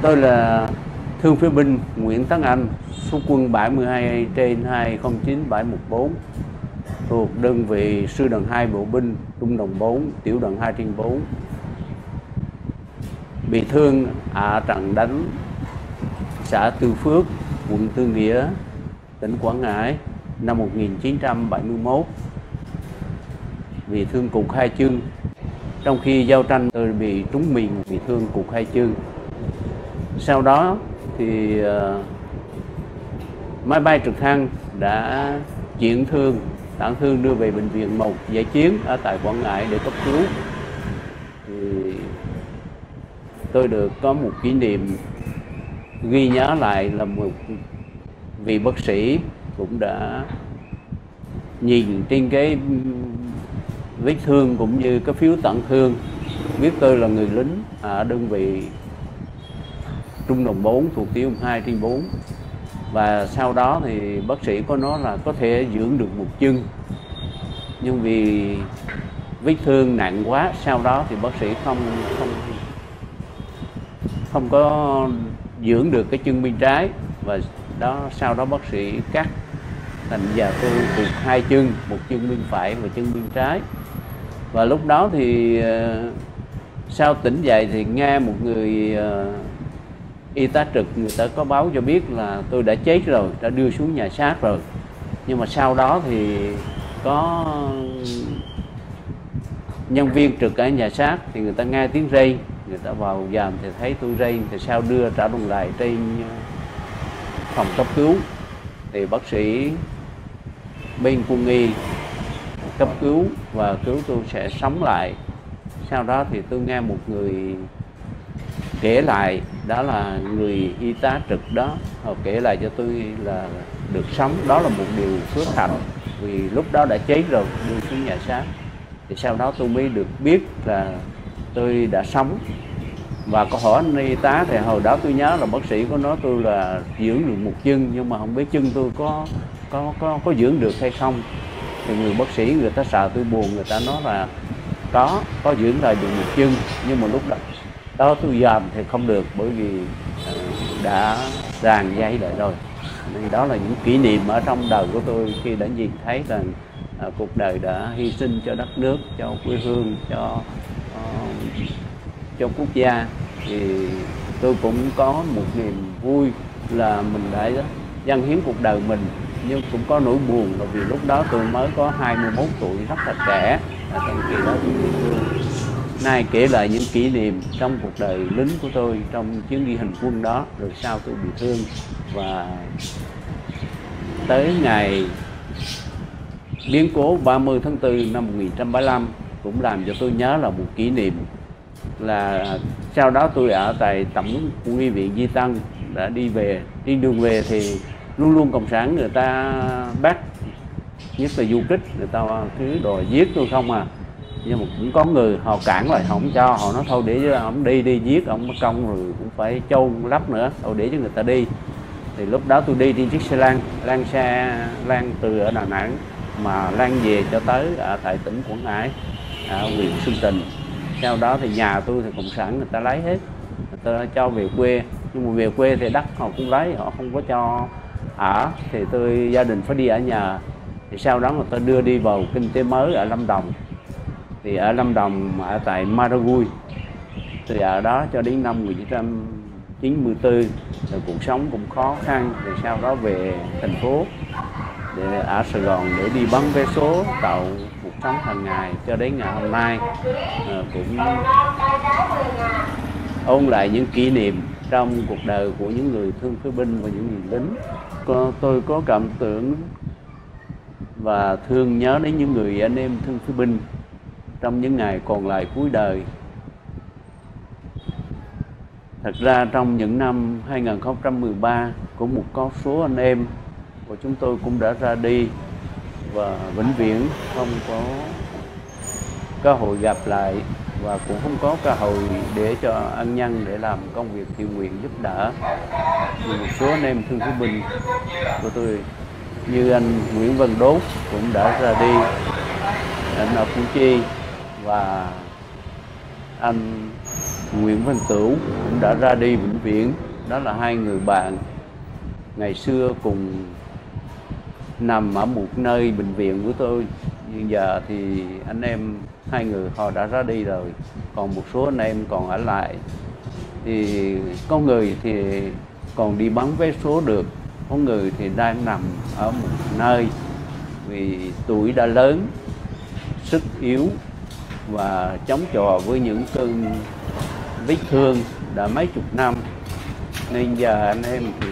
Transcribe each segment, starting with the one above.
Tôi là thương phế binh Nguyễn Tấn Anh, số quân 72/209-714, thuộc đơn vị sư đoàn 2 bộ binh, trung đoàn 4, tiểu đoàn 2/4. Bị thương ở trận đánh xã Tư Phước, quận Tư Nghĩa, tỉnh Quảng Ngãi năm 1971. Bị thương cụt hai chân. Trong khi giao tranh tôi bị trúng mìn, bị thương cụt hai chân. Sau đó thì máy bay trực thăng đã chuyển thương, tản thương đưa về bệnh viện 1 Dã Chiến ở tại Quảng Ngãi để cấp cứu. Thì tôi được có một kỷ niệm ghi nhớ lại là một vị bác sĩ cũng đã nhìn trên cái vết thương cũng như cái phiếu tận thương, biết tôi là người lính ở đơn vị trung đoàn 4 thuộc tiểu đoàn 2/4. Và sau đó thì bác sĩ có nói là có thể dưỡng được một chân, nhưng vì vết thương nặng quá, sau đó thì bác sĩ không có dưỡng được cái chân bên trái, và sau đó bác sĩ cắt, thành giờ tôi cụt hai chân, một chân bên phải và chân bên trái. Và lúc đó thì sau tỉnh dậy thì nghe một người y tá trực, người ta có báo cho biết là tôi đã chết rồi, đã đưa xuống nhà xác rồi. Nhưng mà sau đó thì có nhân viên trực ở nhà xác thì người ta nghe tiếng rên, người ta vào dòm thì thấy tôi rên, thì sau đưa trả đồng lại trên phòng cấp cứu. Thì bác sĩ bên quân y cấp cứu và cứu tôi sẽ sống lại. Sau đó thì tôi nghe một người kể lại, đó là người y tá trực đó, họ kể lại cho tôi là được sống, đó là một điều phước hạnh, vì lúc đó đã chết rồi, đưa xuống nhà xác. Thì sau đó tôi mới được biết là tôi đã sống. Và câu hỏi anh y tá thì hồi đó tôi nhớ là bác sĩ có nói tôi là dưỡng được một chân, nhưng mà không biết chân tôi có dưỡng được hay không. Thì người bác sĩ người ta sợ tôi buồn, người ta nói là có dưỡng lại được một chân, nhưng mà lúc đó tôi dòm thì không được, bởi vì đã ràng dây lại rồi. Nên đó là những kỷ niệm ở trong đời của tôi khi đã nhìn thấy rằng cuộc đời đã hy sinh cho đất nước, cho quê hương, cho quốc gia. Thì tôi cũng có một niềm vui là mình đã dâng hiến cuộc đời mình, nhưng cũng có nỗi buồn là vì lúc đó tôi mới có 21 tuổi, rất là trẻ. Trong khi đó tôi bị thương. Nay kể lại những kỷ niệm trong cuộc đời lính của tôi trong chuyến đi hành quân đó, rồi sau tôi bị thương. Và tới ngày biến cố 30 tháng 4 năm 1975 cũng làm cho tôi nhớ là một kỷ niệm, là sau đó tôi ở tại Tổng Quân y viện Di Tân, đã đi về. Trên đường về thì luôn luôn cộng sản người ta bắt, nhất là du kích, người ta cứ đòi giết tôi không à. Nhưng mà cũng có người họ cản lại, họ không cho, họ nói thôi để cho ông đi giết ông mất công rồi cũng phải chôn lấp nữa, thôi để cho người ta đi. Thì lúc đó tôi đi trên chiếc xe lan từ ở Đà Nẵng mà lan về cho tới ở tại tỉnh Quảng Ngãi, ở huyện Xuân Tình. Sau đó thì nhà tôi thì cộng sản người ta lấy hết, người ta cho về quê, nhưng mà về quê thì đất họ cũng lấy, họ không có cho ở, thì gia đình phải đi ở nhờ. Thì sau đó người ta đưa đi vào kinh tế mới ở Lâm Đồng. Thì ở Lâm Đồng, ở tại Maragui, thì ở đó cho đến năm 1994, rồi cuộc sống cũng khó khăn. Rồi sau đó về thành phố để ở Sài Gòn để đi bán vé số, tạo cuộc sống hàng ngày cho đến ngày hôm nay. Cũng ôn lại những kỷ niệm trong cuộc đời của những người thương phế binh và những người lính. Tôi có cảm tưởng và thương nhớ đến những người anh em thương phế binh trong những ngày còn lại cuối đời. Thật ra trong những năm 2013 có một số anh em của chúng tôi cũng đã ra đi và vĩnh viễn không có cơ hội gặp lại, và cũng không có cơ hội để cho ân nhân để làm công việc thiện nguyện giúp đỡ. Vì một số anh em thương phế binh của tôi như anh Nguyễn Văn Đốt cũng đã ra đi, anh ở Củ Chi, và anh Nguyễn Văn Tửu cũng đã ra đi vĩnh viễn. Đó là hai người bạn ngày xưa cùng nằm ở một nơi bệnh viện của tôi. Nhưng giờ thì anh em hai người họ đã ra đi rồi, còn một số anh em còn ở lại. Thì có người thì còn đi bán vé số được, có người thì đang nằm ở một nơi vì tuổi đã lớn, sức yếu và chống chọi với những cơn vết thương đã mấy chục năm. Nên giờ anh em thì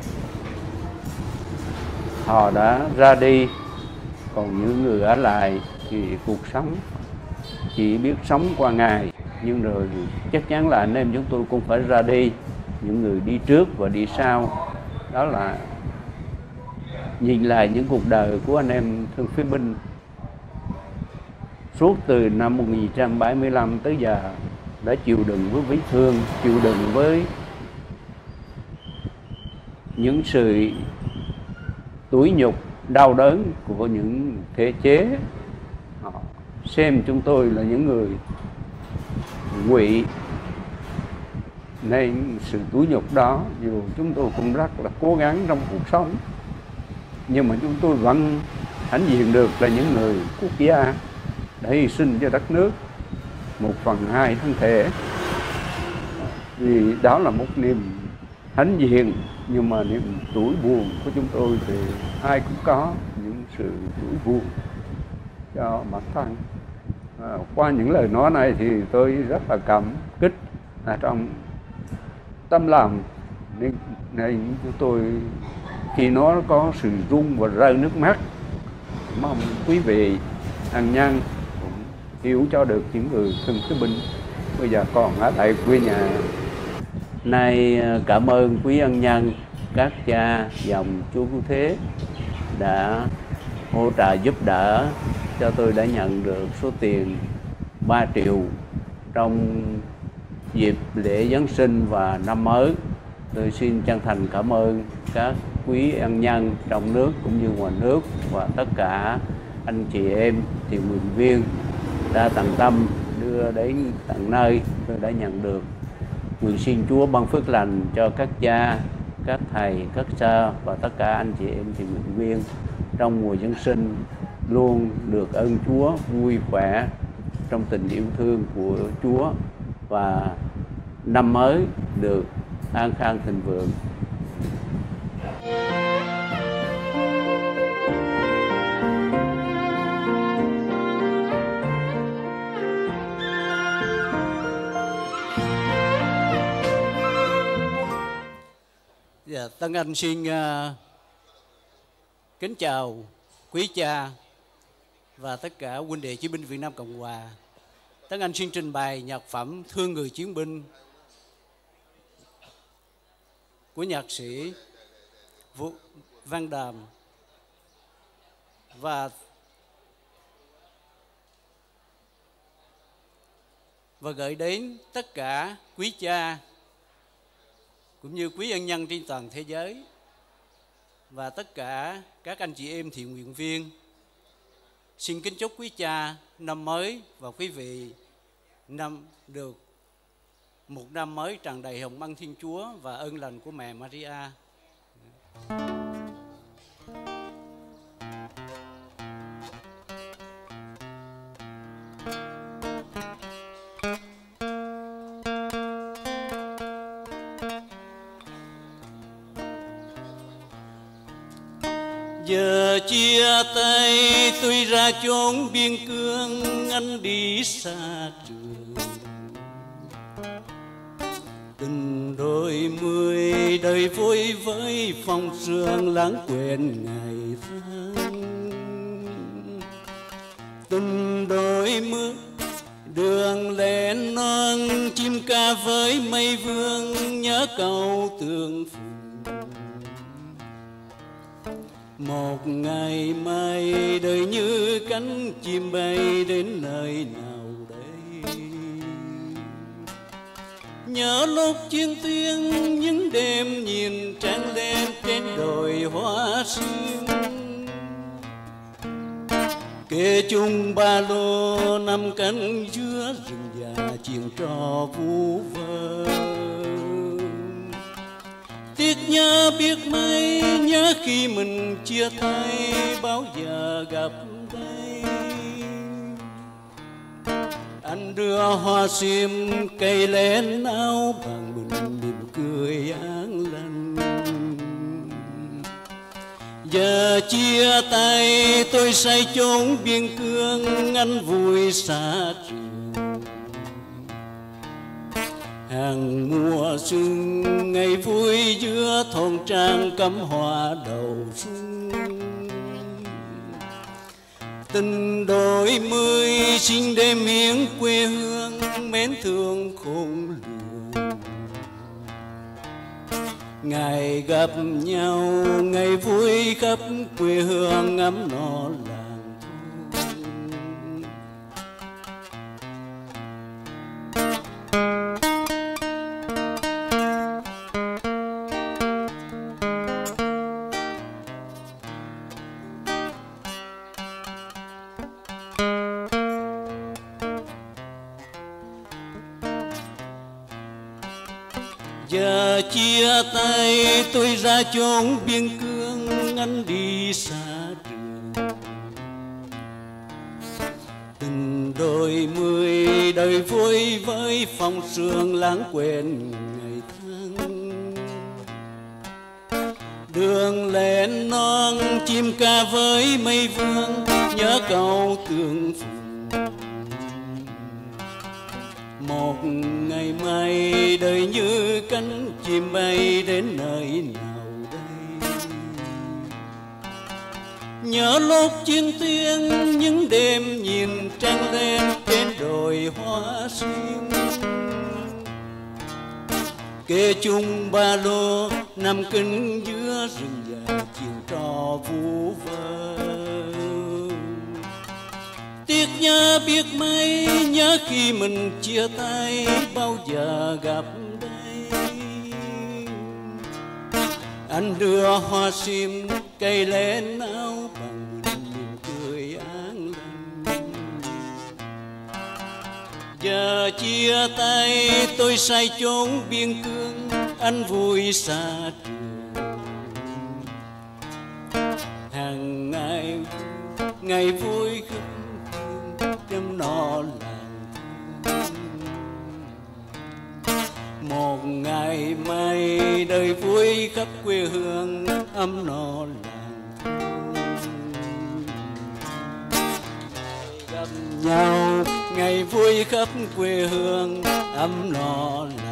họ đã ra đi, còn những người ở lại thì cuộc sống chỉ biết sống qua ngày. Nhưng rồi chắc chắn là anh em chúng tôi cũng phải ra đi, những người đi trước và đi sau. Đó là nhìn lại những cuộc đời của anh em thương phế binh suốt từ năm 1975 tới giờ, đã chịu đựng với vết thương, chịu đựng với những sự tủi nhục, đau đớn của những thể chế. Họ xem chúng tôi là những người ngụy, nên sự tủi nhục đó dù chúng tôi cũng rất là cố gắng trong cuộc sống, nhưng mà chúng tôi vẫn hãnh diện được là những người quốc gia đã hy sinh cho đất nước 1/2 thân thể. Vì đó là một niềm hãnh diện, nhưng mà niềm tủi buồn của chúng tôi thì ai cũng có những sự tủi buồn cho bản thân. Qua những lời nói này thì tôi rất là cảm kích trong tâm lòng, nên chúng tôi khi nó có sự run và rơi nước mắt. Mong quý vị ân nhân cũng hiểu cho được những người thương phế binh bây giờ còn ở tại quê nhà. Nay cảm ơn quý ân nhân, các cha dòng Chúa Cứu Thế đã hỗ trợ giúp đỡ cho tôi, đã nhận được số tiền 3 triệu trong dịp lễ Giáng sinh và năm mới. Tôi xin chân thành cảm ơn các quý ân nhân trong nước cũng như ngoài nước và tất cả anh chị em thiện nguyện viên đã tận tâm đưa đến tận nơi tôi đã nhận được. Nguyện xin Chúa ban phước lành cho các cha, các thầy, các cha và tất cả anh chị em thiện nguyện viên trong mùa Giáng sinh luôn được ơn Chúa, vui khỏe trong tình yêu thương của Chúa, và năm mới được an khang thịnh vượng. Dạ, Tân Anh xin kính chào quý cha và tất cả huynh đệ chiến binh Việt Nam Cộng Hòa. Tân Anh xin trình bày nhạc phẩm Thương Người Chiến Binh của nhạc sĩ Vũ Văn Đàm và gửi đến tất cả quý cha cũng như quý ân nhân trên toàn thế giới và tất cả các anh chị em thiện nguyện viên. Xin kính chúc quý cha năm mới và quý vị được một năm mới tràn đầy hồng ân Thiên Chúa và ơn lành của mẹ Maria. Giờ chia tay tôi ra chốn biên cương, anh đi xa trường. Từng đôi mươi đời vui với phong sương, lãng quên ngày tháng. Từng đôi mươi đường lên non, chim ca với mây vương, nhớ câu tương phùng. Một ngày mai đời như cánh chim bay đến nơi nào đây. Nhớ lúc chiến tuyến những đêm nhìn trăng lên trên đồi hoa sương. kề chung ba lô năm cánh giữa rừng già chuyện trò vu vơ. Tiếc nhớ biết mấy, nhớ khi mình chia tay bao giờ gặp đây. Anh đưa hoa sim cây lén áo bằng mình mỉm cười an lành. Giờ chia tay tôi say chốn biên cương, anh vui xa trường. Hàng mùa xuân ngày vui giữa thôn trang cắm hoa đầu xuân. Tình đôi mươi xin đêm miếng quê hương, mến thương khôn lường. Ngày gặp nhau ngày vui khắp quê hương ấm no làng thôn. Giờ chia tay tôi ra chốn biên cương, anh đi xa trường. Tình đôi mươi đời vui với phong sương, lãng quên ngày tháng. Đường lên non chim ca với mây vương, nhớ câu tương phùng. Một ngày mai đời như cánh chim bay đến nơi nào đây. Nhớ lúc chiến tuyến những đêm nhìn trăng lên trên đồi hoa sim. Kề chung ba lô nằm kinh giữa rừng già chuyện trò vu vơ. Tiếc nhớ biết mấy, nhớ khi mình chia tay bao giờ gặp đây. Anh đưa hoa sim cây lên áo bằng niềm cười an lành. Giờ chia tay tôi say chốn biên cương, anh vui xa trường. Hàng ngày vui đêm no làng thôn. Một ngày mai đời vui khắp quê hương ấm no làng thôn. Gặp nhau ngày vui khắp quê hương ấm no làng.